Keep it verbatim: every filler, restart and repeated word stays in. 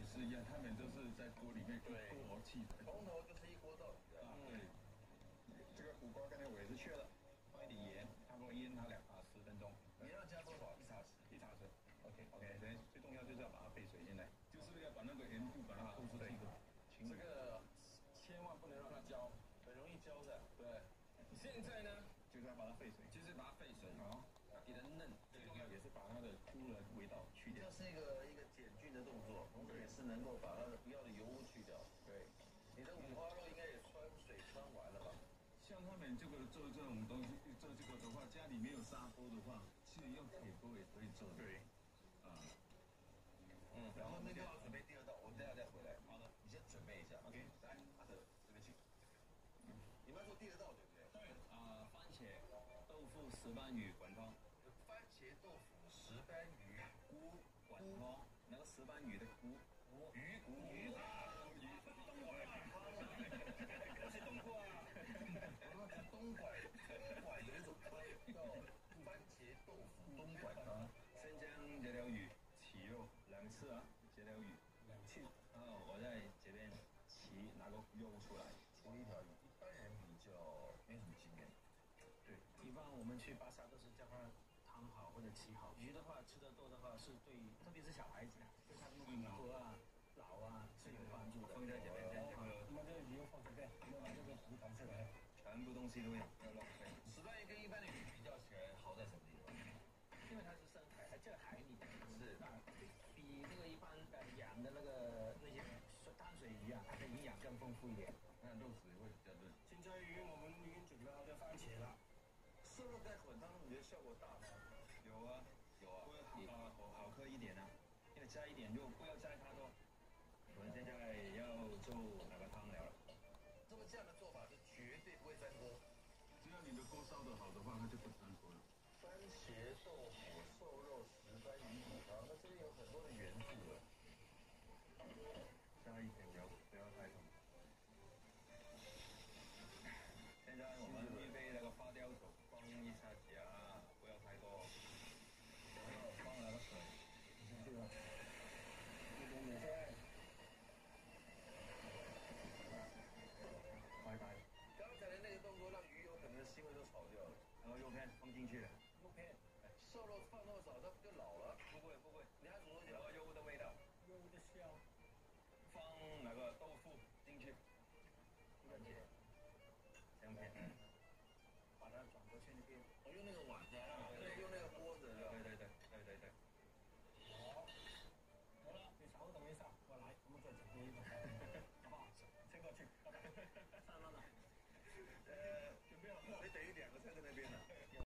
是一样，他们都是在锅里面一锅气的， 从头就是一锅到底的。 啊，对。这个苦瓜刚才我也是去了，放一点盐，差不多腌它两啊十分钟。 你要加多少？一茶匙。 一茶匙。OK OK，所以最重要就是要把它配水进来，就是要把那个盐度把它透出去的。 这个千万不能让它焦，很容易焦的。对。现在呢， 就是要把它沸水， 就是把它沸水，好，要给它嫩。 最重要也是把它的枯的味道去掉。 这是一个一个减菌的动作，同时也是能够把它的不要的油污去掉。对。你的五花肉应该也穿水穿完了吧？ 像他们这个做这种东西，做这个的话，家里没有砂锅的话，其实用铁锅也可以做的。对。啊。 嗯。然后那个要准备第二道，我们等下再回来。 好的， 你先准备一下。 OK。 来，阿德这边请。你们要做第二道对不对？ 对。啊、呃，番茄豆腐石斑鱼滚汤。 番茄豆腐石斑鱼菇滚汤，那个石斑鱼的菇。 鱼骨鱼啊，鱼是东莞，我是东莞，我是东莞，东莞有一种汤叫番茄豆腐东莞汤， 生姜这条鱼起肉两次啊，这条鱼两次， 然后我在这边起拿个肉出来， 切一条鱼，一般人比较没什么经验， 对，一般我们去巴萨都是叫它汤好或者起好，鱼的话吃得多的话是对，特别是小孩子，对他们骨骼啊。老啊是有帮助的。 放在这边，这个我们这个鱼又放这边，我们把这个骨弹出来， 全部东西都有，要浪费。 石斑鱼跟一般的鱼比较起来，好在什么地方？ 因为它是深海，它在海里面， 是啊，比这个一般的养的那个那些淡水鱼啊，它的营养更丰富一点。 那肉质也会比较嫩。 现在鱼我们已经准备好这番茄了， 瘦肉盖混汤，你觉得效果大吗？ 有啊， 有啊， 会好啊，好好喝一点啊，因为加一点肉，不要加太多。我们现在要做那个汤了。 这么这样的做法是绝对不会粘锅。 只要你的锅烧得好的话，它就不粘锅了。 番茄豆腐瘦肉石斑鱼骨汤，那这边有很多的元素了。 加一点油，不要太重。现在我们预备那个花雕酒，放一下子啊，不要太多。然后放那个水， 你看这个，一点点菜。 拜拜。 刚才的那个动作让鱼有可能腥味都炒掉了。 然后肉片放进去了。 肉片，瘦肉放那么少，它不就老了？ 不会不会， 你还煮多久？ 有油的味道。 有的香。 放那个豆腐